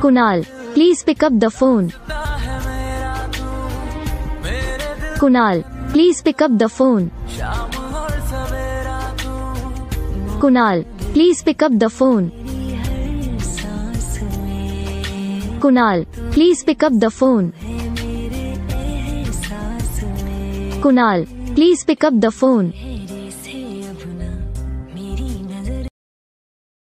Kunal, please pick up the phone. Kunal, please pick up the phone. Kunal, please pick up the phone. Kunal, please pick up the phone. Kunal, please pick up the phone.